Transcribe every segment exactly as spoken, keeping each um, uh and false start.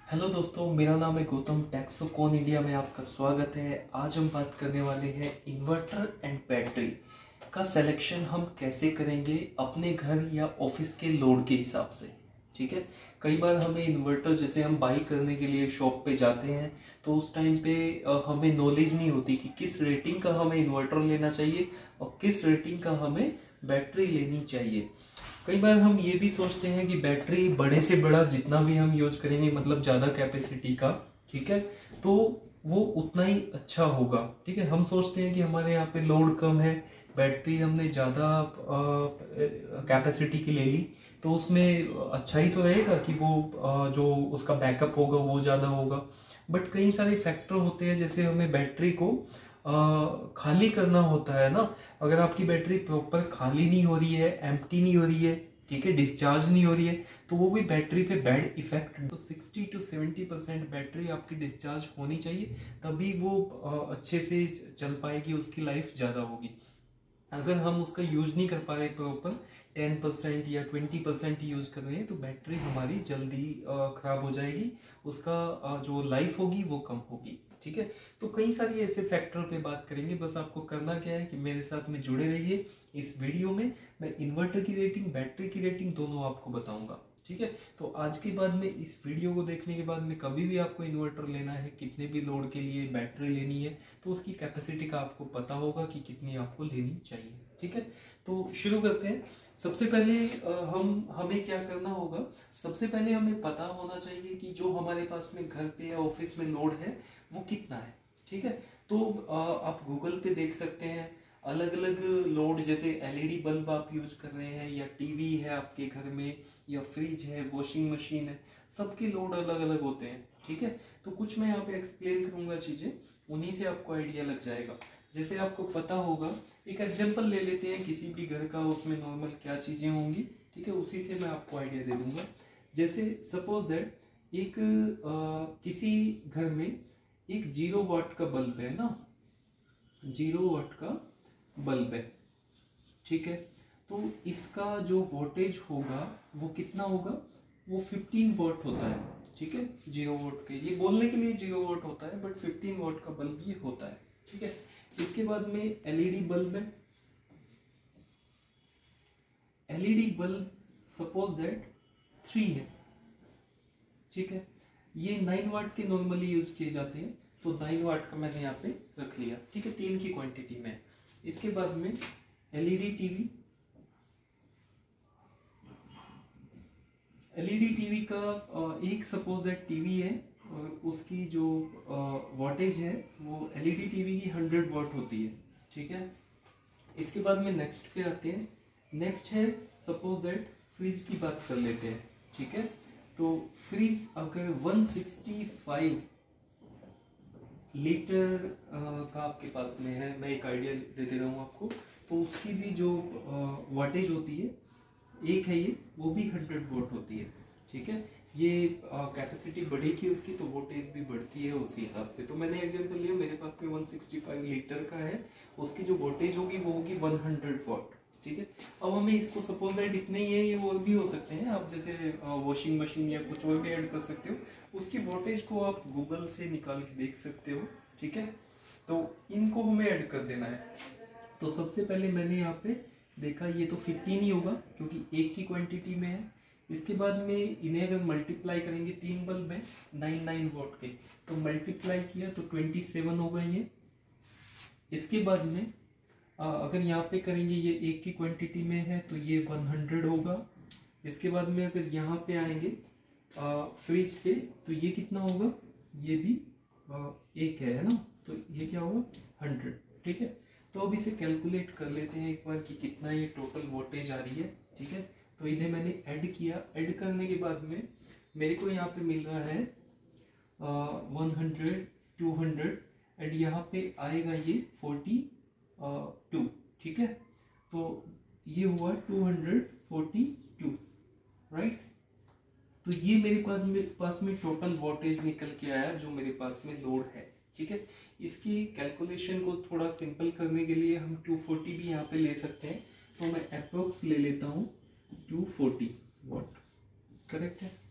Hello दोस्तों, मेरा नाम है गौतम। टैक्सोकॉन इंडिया में आपका स्वागत है। आज हम बात करने वाले हैं इन्वर्टर एंड बैटरी का सिलेक्शन हम कैसे करेंगे अपने घर या ऑफिस के लोड के हिसाब से। ठीक है, कई बार हमें इन्वर्टर जैसे हम बाई करने के लिए शॉप पे जाते हैं तो उस टाइम पे अ, हमें नॉलेज नहीं होती कि किस रेटिंग का हमें इन्वर्टर लेना चाहिए और किस रेटिंग का हमें बैटरी लेनी चाहिए। कई बार हम ये भी सोचते हैं कि बैटरी बड़े से बड़ा जितना भी हम यूज करेंगे, मतलब ज्यादा कैपेसिटी का, ठीक है, तो वो उतना ही अच्छा होगा। ठीक है, हम सोचते हैं कि हमारे यहाँ पे लोड कम है, बैटरी हमने ज्यादा कैपेसिटी की ले ली तो उसमें अच्छा ही तो रहेगा कि वो अ, जो उसका बैकअप होगा वो ज्यादा होगा। बट कई सारे फैक्टर होते हैं, जैसे हमें बैटरी को आ, खाली करना होता है ना। अगर आपकी बैटरी प्रॉपर खाली नहीं हो रही है, एम्प्टी नहीं हो रही है, ठीक है, डिस्चार्ज नहीं हो रही है, तो वो भी बैटरी पे बैड इफेक्ट। तो sixty to seventy percent battery आपकी डिस्चार्ज होनी चाहिए, तभी वो आ, अच्छे से चल पाएगी, उसकी लाइफ ज्यादा होगी। अगर हम उसका यूज नहीं कर पा रहे प्रॉपर, टेन परसेंट या ट्वेंटी परसेंट यूज कर रहे हैं, तो बैटरी हमारी जल्दी खराब हो जाएगी, उसका अ, जो लाइफ होगी वो कम होगी। ठीक है, तो कई सारी ऐसे फैक्टर पे बात करेंगे। बस आपको करना क्या है कि मेरे साथ में जुड़े रहिए। इस वीडियो में मैं इन्वर्टर की रेटिंग, बैटरी की रेटिंग दोनों आपको बताऊंगा। ठीक है, तो आज के बाद में इस वीडियो को देखने के बाद में कभी भी आपको इन्वर्टर लेना है, कितने भी लोड के लिए बैटरी लेनी है, तो उसकी कैपेसिटी का आपको पता होगा कि कितनी आपको लेनी चाहिए। ठीक है, तो शुरू करते हैं। सबसे पहले अ, हम हमें क्या करना होगा, सबसे पहले हमें पता होना चाहिए कि जो हमारे पास में घर पे या ऑफिस में लोड है वो कितना है। ठीक है, तो अ, आप गूगल पे देख सकते हैं अलग अलग लोड, जैसे एलईडी बल्ब आप यूज कर रहे हैं या टीवी है आपके घर में या फ्रिज है, वॉशिंग मशीन है, सबके लोड अलग अलग होते हैं। ठीक है, तो कुछ मैं यहाँ पे एक्सप्लेन करूंगा चीजें, उन्हीं से आपको आइडिया लग जाएगा। जैसे आपको पता होगा, एक एग्जांपल ले लेते हैं किसी भी घर का, उसमें नॉर्मल क्या चीजें होंगी। ठीक है, उसी से मैं आपको आइडिया दे दूंगा। जैसे सपोज दैट एक आ, किसी घर में एक जीरो वाट का बल्ब है ना, जीरो वाट का बल्ब है। ठीक है, तो इसका जो वोल्टेज होगा वो कितना होगा, वो फिफ्टीन वॉट होता है। ठीक है, जीरो वोल्ट के, ये बोलने के लिए जीरो वोल्ट होता है बट फिफ्टीन वॉट का बल्ब ये होता है। ठीक है, इसके बाद में एलईडी बल्ब है। LED bulb suppose that three है। ठीक है, ये नाइन वाट के नॉर्मली यूज किए जाते हैं, तो नाइन वाट का मैंने यहाँ पे रख लिया। ठीक है, तीन की क्वांटिटी में। इसके बाद में एलईडी टीवी। एलईडी टीवी का अ, एक सपोज दैट टीवी है और उसकी जो वॉटेज है वो एलईडी टीवी की हंड्रेड वॉट होती है। ठीक है, इसके बाद में नेक्स्ट पे आते हैं। नेक्स्ट है सपोज दैट फ्रिज की बात कर लेते हैं। ठीक है, तो फ्रिज अगर वन सिक्सटी फाइव लीटर का आपके पास में है, मैं एक आइडिया दे दे रहा हूँ आपको, तो उसकी भी जो वाटेज होती है, एक है ये, वो भी हंड्रेड वोट होती है। ठीक है, ये कैपेसिटी बढ़ेगी उसकी तो वोल्टेज भी बढ़ती है उसी हिसाब से। तो मैंने एग्जांपल लिया, मेरे पास में वन सिक्सटी फाइव लीटर का है, उसकी जो वोल्टेज होगी वो होगी वन हंड्रेड वॉट। ठीक है, अब हमें इसको सपोज दैट इतने ही है, ये और भी हो सकते हैं, आप जैसे वॉशिंग मशीन या कुछ और भी ऐड कर सकते हो, उसकी वोल्टेज को आप गूगल से निकाल के देख सकते हो। ठीक है, तो इनको हमें ऐड कर देना है। तो सबसे पहले मैंने यहाँ पे देखा, ये तो फिफ्टीन ही होगा क्योंकि एक की क्वांटिटी में है। इसके बाद में इन्हें अगर मल्टीप्लाई करेंगे, तीन बल्ब है नाइन नाइन वॉट के, तो मल्टीप्लाई किया तो ट्वेंटी सेवन हो गए ये। इसके बाद में आ, अगर यहाँ पे करेंगे, ये एक की क्वांटिटी में है तो ये वन हंड्रेड होगा। इसके बाद में अगर यहाँ पे आएंगे आ, फ्रिज पे, तो ये कितना होगा, ये भी आ, एक है ना, तो ये क्या होगा, हंड्रेड। ठीक है, तो अब इसे कैलकुलेट कर लेते हैं एक बार कि कितना ये टोटल वोल्टेज आ रही है। ठीक है, तो इन्हें मैंने ऐड किया। ऐड करने के बाद में मेरे को यहाँ पे मिल रहा है one hundred, two hundred, and यहाँ पे आएगा ये फोर्टी टू। ठीक है, तो ये हुआ two hundred forty two, right. तो ये मेरे पास मेरे पास में टोटल वोल्टेज निकल के आया जो मेरे पास में लोड है। ठीक है, इसकी कैलकुलेशन को थोड़ा सिंपल करने के लिए हम टू फोर्टी भी यहाँ पे ले सकते हैं, तो मैं अप्रोक्स ले लेता हूँ टू फोर्टी वॉट। करेक्ट है।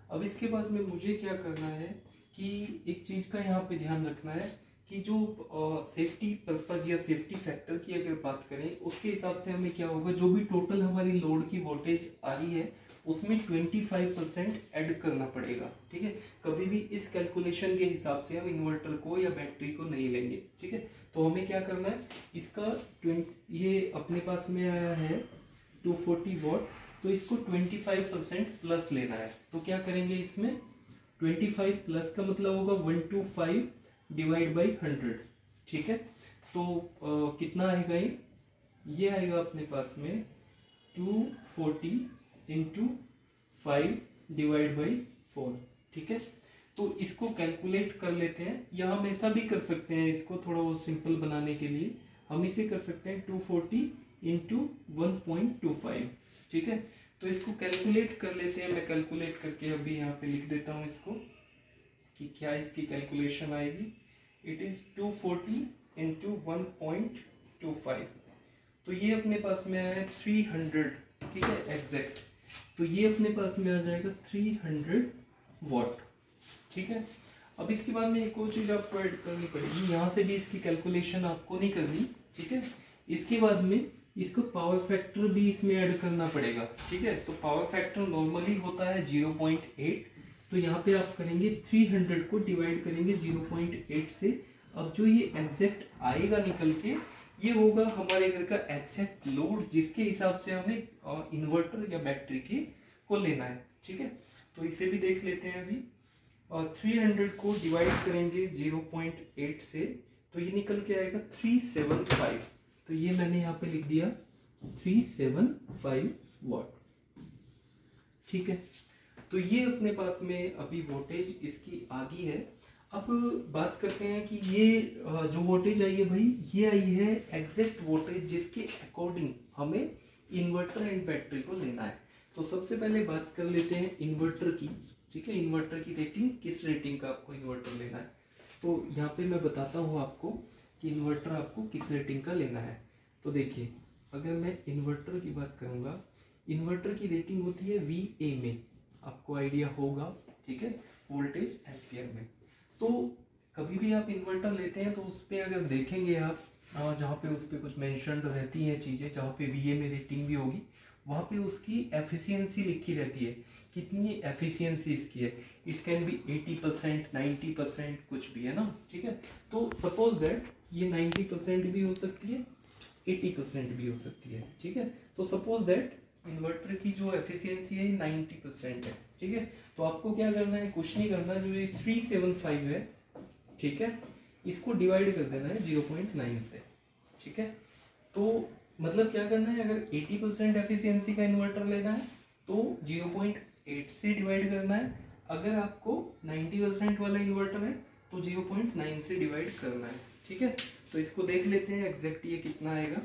अब इसके बाद में मुझे क्या करना है कि एक चीज का यहाँ पे ध्यान रखना है कि जो सेफ्टी पर्पज या सेफ्टी फैक्टर की अगर बात करें उसके हिसाब से हमें क्या होगा, जो भी टोटल हमारी लोड की वोल्टेज आ रही है उसमें पच्चीस परसेंट ऐड करना पड़ेगा। ठीक है, कभी भी इस कैलकुलेशन के हिसाब से हम इन्वर्टर को या बैटरी को नहीं लेंगे। ठीक है, तो हमें क्या करना है, इसका ये अपने पास में आया है दो सौ चालीस वॉट, तो इसको पच्चीस परसेंट प्लस लेना है। तो क्या करेंगे, इसमें पच्चीस प्लस का मतलब होगा एक सौ पच्चीस डिवाइड बाई हंड्रेड। ठीक है, तो आ, कितना आएगा ये ये आएगा अपने पास में दो सौ चालीस into five divide by four. ठीक है, तो इसको कैलकुलेट कर लेते हैं, या हम ऐसा भी कर सकते हैं, इसको थोड़ा वो सिंपल बनाने के लिए हम इसे कर सकते हैं दो सौ चालीस into one point two five. ठीक है, तो इसको कैलकुलेट कर लेते हैं। मैं कैलकुलेट करके अभी यहाँ पे लिख देता हूँ इसको कि क्या इसकी कैलकुलेशन आएगी। It is two forty into one point two five, तो ये अपने पास में आया है थ्री हंड्रेड। ठीक है, एग्जैक्ट, तो ये अपने पास में आ जाएगा थ्री हंड्रेड वॉट। ठीक है, अब इसके बाद में एक और चीज आपको ऐड करनी पड़ेगी, यहाँ से भी इसकी कैलकुलेशन आपको नहीं करनी। ठीक है, इसके बाद में इसको पावर फैक्टर भी इसमें ऐड करना पड़ेगा। ठीक है, तो पावर फैक्टर नॉर्मली होता है ज़ीरो पॉइंट एट, तो यहाँ पे आप करेंगे तीन सौ को डिवाइड करेंगे ज़ीरो पॉइंट एट से। अब जो ये एग्जैक्ट आएगा निकल के, ये होगा हमारे घर का एग्जैक्ट लोड, जिसके हिसाब से हमें इन्वर्टर या बैटरी की को लेना है। ठीक है, तो इसे भी देख लेते हैं अभी। और तीन सौ को डिवाइड करेंगे ज़ीरो पॉइंट एट से, तो ये निकल के आएगा तीन सौ पचहत्तर। तो ये मैंने यहाँ पे लिख दिया तीन सौ पचहत्तर वॉट। ठीक है, तो ये अपने पास में अभी वोल्टेज इसकी आ गई है। अब बात करते हैं कि ये जो वोल्टेज आई है भाई, ये आई है एग्जैक्ट वोल्टेज जिसके अकॉर्डिंग हमें इन्वर्टर एंड बैटरी को लेना है। तो सबसे पहले बात कर लेते हैं इन्वर्टर की। ठीक है, इन्वर्टर की रेटिंग, किस रेटिंग का आपको इन्वर्टर लेना है। तो यहाँ पे मैं बताता हूँ आपको कि इन्वर्टर आपको किस रेटिंग का लेना है। तो देखिए, अगर मैं इन्वर्टर की बात करूँगा, इन्वर्टर की रेटिंग होती है वी ए में, आपको आइडिया होगा। ठीक है, वोल्टेज एम्पियर में। तो कभी भी आप इन्वर्टर लेते हैं तो उस पर अगर देखेंगे आप, जहाँ पे उस पर कुछ मेंशन रहती हैं चीज़ें, जहाँ पे वी ए में रेटिंग भी होगी, वहाँ पे उसकी एफिशिएंसी लिखी रहती है, कितनी एफिशिएंसी इसकी है। It can be eighty percent, ninety percent, कुछ भी है ना। ठीक है, तो सपोज दैट ये नाइन्टी परसेंट भी हो सकती है, एटी परसेंट भी हो सकती है। ठीक है, तो सपोज दैट इन्वर्टर की जो एफिशिएंसी है नाइन्टी परसेंट है। ठीक है, तो आपको क्या करना है, कुछ नहीं करना, जो ये थ्री सेवन फाइव है, ठीक है, इसको डिवाइड कर देना है ज़ीरो पॉइंट नाइन से। ठीक है, तो मतलब क्या करना है, अगर अस्सी परसेंट एफिशिएंसी का इन्वर्टर लेना है तो ज़ीरो पॉइंट एट से डिवाइड करना है। अगर आपको नब्बे परसेंट वाला इन्वर्टर है तो ज़ीरो पॉइंट नाइन से डिवाइड करना है। ठीक है, तो इसको देख लेते हैं एग्जैक्ट ये कितना आएगा।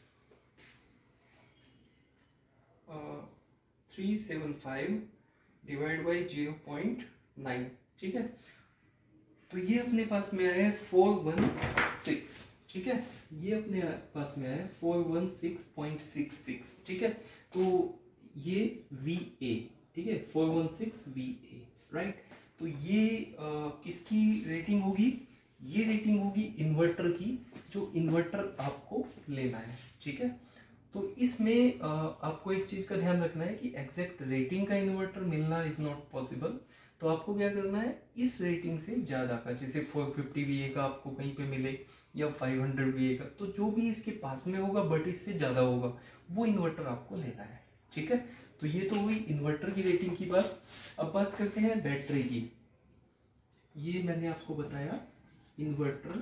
Three seven five divide by zero point nine. ठीक है, तो ये अपने पास में आया है फोर वन सिक्स। ठीक है, ये अपने पास में आया है four one six point six six. ठीक है, तो ये वी ए, ठीक है, four one six V A, right. तो ये आ, किसकी रेटिंग होगी, ये रेटिंग होगी इन्वर्टर की, जो इन्वर्टर आपको लेना है। ठीक है, तो इसमें आ, आपको एक चीज का ध्यान रखना है कि एग्जैक्ट रेटिंग का इन्वर्टर मिलना इज नॉट पॉसिबल। तो आपको क्या करना है, इस रेटिंग से ज्यादा का, जैसे फोर फिफ्टी वी ए का आपको कहीं पे मिले या फाइव हंड्रेड वी ए का, तो जो भी इसके पास में होगा बट इससे ज्यादा होगा, वो इन्वर्टर आपको लेना है। ठीक है, तो ये तो हुई इन्वर्टर की रेटिंग की बात। अब बात करते हैं बैटरी की। ये मैंने आपको बताया इन्वर्टर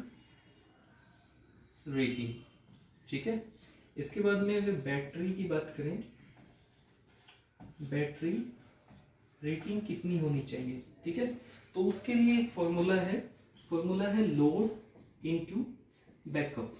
रेटिंग। ठीक है, इसके बाद में अगर बैटरी की बात करें, बैटरी रेटिंग कितनी होनी चाहिए। ठीक है, तो उसके लिए एक फॉर्मूला है, फॉर्मूला है लोड इनटू बैकअप।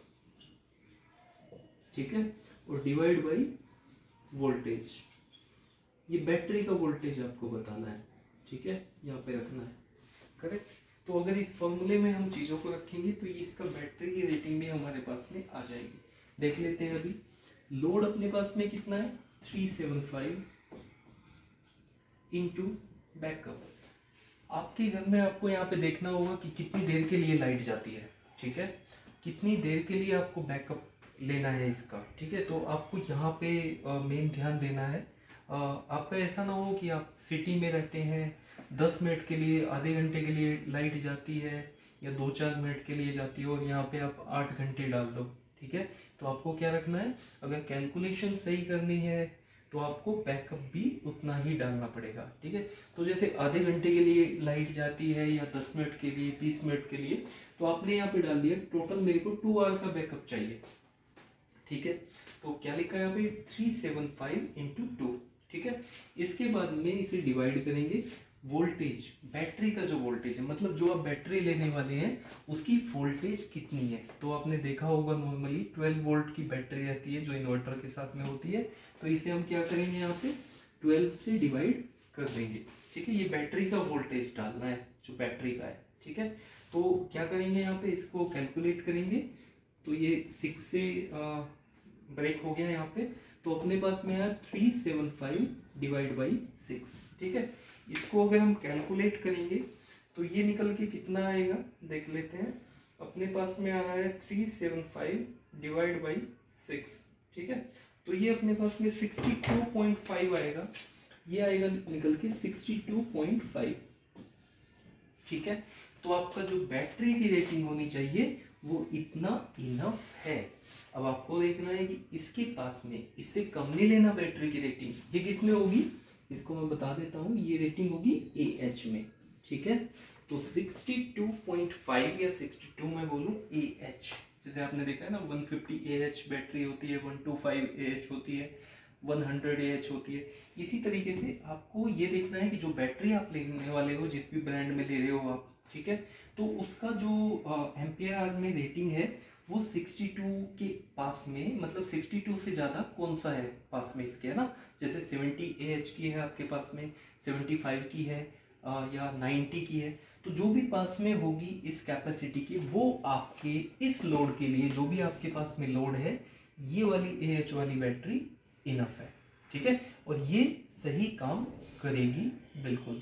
ठीक है, और डिवाइड बाय वोल्टेज। ये बैटरी का वोल्टेज आपको बताना है। ठीक है, यहाँ पे रखना है, करेक्ट। तो अगर इस फॉर्मूले में हम चीजों को रखेंगे तो इसका बैटरी की रेटिंग भी हमारे पास में आ जाएगी। देख लेते हैं अभी। लोड अपने पास में कितना है, three seven five into backup, आपके घर में आपको यहाँ पे देखना होगा कि कितनी देर के लिए लाइट जाती है, ठीक है, कितनी देर के लिए आपको बैकअप लेना है इसका, ठीक है। तो आपको यहाँ पे मेन ध्यान देना है। आ, आपका ऐसा ना हो कि आप सिटी में रहते हैं, दस मिनट के लिए, आधे घंटे के लिए लाइट जाती है या दो चार मिनट के लिए जाती है और यहाँ पे आप आठ घंटे डाल दो, ठीक है। तो आपको क्या रखना है, अगर कैलकुलेशन सही करनी है तो आपको बैकअप भी उतना ही डालना पड़ेगा, ठीक है। तो जैसे आधे घंटे के लिए लाइट जाती है या दस मिनट के लिए, बीस मिनट के लिए, तो आपने यहाँ पे डाल दिया टोटल मेरे को टू आवर का बैकअप चाहिए, ठीक है। तो क्या लिखा है यहाँ पे three seven five into two, ठीक है। इसके बाद में इसे डिवाइड करेंगे वोल्टेज, बैटरी का जो वोल्टेज है, मतलब जो आप बैटरी लेने वाले हैं उसकी वोल्टेज कितनी है। तो आपने देखा होगा नॉर्मली ट्वेल्व वोल्ट की बैटरी रहती है जो इन्वर्टर के साथ में होती है। तो इसे हम क्या करेंगे, यहाँ पे ट्वेल्व से डिवाइड कर देंगे, ठीक है। ये बैटरी का वोल्टेज डालना है जो बैटरी का है, ठीक है। तो क्या करेंगे, यहाँ पे इसको कैलकुलेट करेंगे। तो ये सिक्स से ब्रेक हो गया यहाँ पे, तो अपने पास में है three seven five divide by six, ठीक है। इसको अगर हम कैलकुलेट करेंगे तो ये निकल के कितना आएगा देख लेते हैं। अपने पास में आ रहा है three seven five divide by six, ठीक है। तो ये अपने पास में सिक्सटी टू पॉइंट फाइव आएगा, ये आएगा निकल के सिक्सटी टू पॉइंट फाइव, ठीक है। तो आपका जो बैटरी की रेटिंग होनी चाहिए वो इतना इनफ है। अब आपको देखना है कि इसके पास में, इससे कम नहीं लेना बैटरी की रेटिंग। ये किस में होगी, इसको मैं बता देता हूं, ये रेटिंग होगी ए एच में, ठीक है। तो सिक्सटी टू पॉइंट फाइव या सिक्सटी टू में बोलूं ए एच, जैसे आपने देखा है ना one fifty A H battery होती है, one two five A H होती है, वन हंड्रेड ए एच होती है। इसी तरीके से आपको ये देखना है कि जो बैटरी आप लेने वाले हो, जिस भी ब्रांड में ले रहे हो आप, ठीक है, तो उसका जो एम्पियर आवर में रेटिंग है वो सिक्सटी टू के पास में, मतलब सिक्सटी टू से ज्यादा कौन सा है पास में इसके, है ना। जैसे सेवेंटी ए एच की है आपके पास में, सेवेंटी फाइव की है आ, या नाइंटी की है, तो जो भी पास में होगी इस कैपेसिटी की, वो आपके इस लोड के लिए, जो भी आपके पास में लोड है, ये वाली ए एच वाली बैटरी इनफ है, ठीक है। और ये सही काम करेगी बिल्कुल।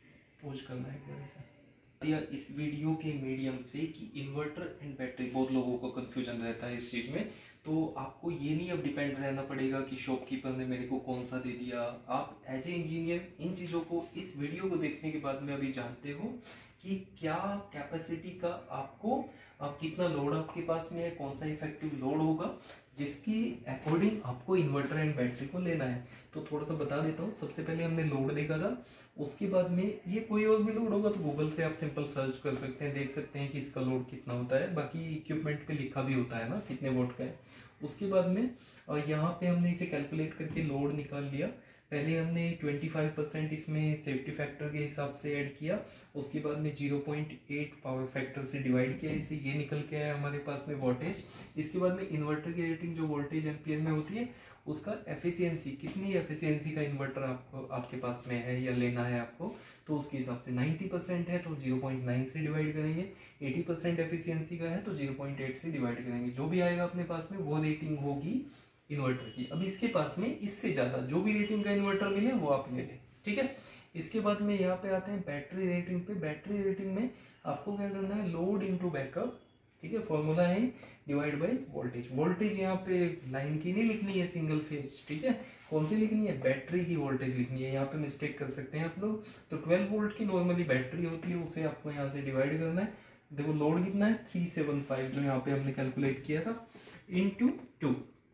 पोज करना है एक बार ऐसा या इस वीडियो के मीडियम से कि इन्वर्टर एंड बैटरी, बहुत लोगों को कंफ्यूजन रहता है इस चीज़ में। तो आपको ये नहीं अब डिपेंड रहना पड़ेगा कि शॉपकीपर ने मेरे को कौन सा दे दिया। आप एज ए इंजीनियर इन चीज़ों को इस वीडियो को देखने के बाद में अभी जानते हो कि क्या कैपेसिटी का आपको आप कितना लोड आपके पास में है, कौन सा इफेक्टिव लोड होगा, जिसकी अकॉर्डिंग आपको इन्वर्टर एंड बैटरी को लेना है। तो थोड़ा सा बता देता हूँ। सबसे पहले हमने लोड देखा था, उसके बाद में ये कोई और भी लोड होगा तो गूगल से आप सिंपल सर्च कर सकते हैं, देख सकते हैं कि इसका लोड कितना होता है। बाकी इक्विपमेंट पे लिखा भी होता है ना कितने वोल्ट का है। उसके बाद में यहाँ पे हमने इसे कैलकुलेट करके लोड निकाल लिया। पहले हमने पच्चीस परसेंट इसमें सेफ्टी फैक्टर के हिसाब से ऐड किया, उसके बाद में zero point eight power factor से डिवाइड किया, इसे ये निकल के आया हमारे पास में वोल्टेज। इसके बाद में इन्वर्टर की रेटिंग जो वोल्टेज एम्पियर में होती है, उसका एफिशिएंसी, कितनी एफिशिएंसी का इन्वर्टर आपको आपके पास में है या लेना है आपको, तो उसके हिसाब से नब्बे परसेंट है तो ज़ीरो पॉइंट नाइन से डिवाइड करेंगे, अस्सी परसेंट एफिशिएंसी का है तो ज़ीरो पॉइंट एट से डिवाइड करेंगे। जो भी आएगा अपने पास में वो रेटिंग होगी इन्वर्टर की। अब इसके पास में इससे ज्यादा जो भी रेटिंग का इन्वर्टर मिले वो आप ले लें, ठीक है। इसके बाद में यहाँ पे आते हैं बैटरी रेटिंग पे। बैटरी रेटिंग में आपको क्या करना है, लोड इनटू बैकअप, ठीक है, फॉर्मूला है डिवाइड बाय वोल्टेज। वोल्टेज यहाँ पे लाइन की नहीं लिखनी है, सिंगल फेज, ठीक है। कौन सी लिखनी है, बैटरी की वोल्टेज लिखनी है। यहाँ पे मिस्टेक कर सकते हैं आप लोग। तो ट्वेल्व वोल्ट की नॉर्मली बैटरी होती है, उसे आपको यहाँ से डिवाइड करना है। देखो लोड कितना है, थ्री सेवन फाइव जो यहाँ पे हमने कैलकुलेट किया था, इंटू टू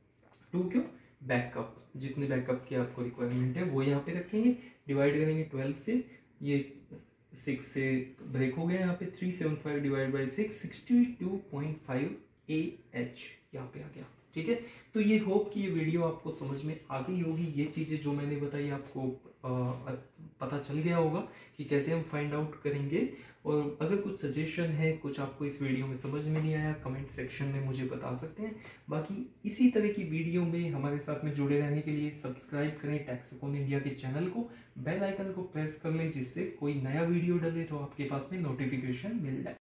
टू क्यों, बैकअप, जितने बैकअप की आपको रिक्वायरमेंट है वो यहाँ पे रखेंगे, डिवाइड करेंगे ट्वेल्व से, ये सिक्स से ब्रेक हो गया, यहाँ पे three seven five divide by six, sixty two point five A H यहाँ पे आ गया, ठीक है। तो ये होप कि ये वीडियो आपको समझ में आ गई होगी। ये चीज़ें जो मैंने बताई आपको आ, पता चल गया होगा कि कैसे हम फाइंड आउट करेंगे। और अगर कुछ सजेशन है, कुछ आपको इस वीडियो में समझ में नहीं आया, कमेंट सेक्शन में मुझे बता सकते हैं। बाकी इसी तरह की वीडियो में हमारे साथ में जुड़े रहने के लिए सब्सक्राइब करें टैक्सोकॉन इंडिया के चैनल को, बेल आइकन को प्रेस कर लें, जिससे कोई नया वीडियो डले तो आपके पास में नोटिफिकेशन मिल जाए।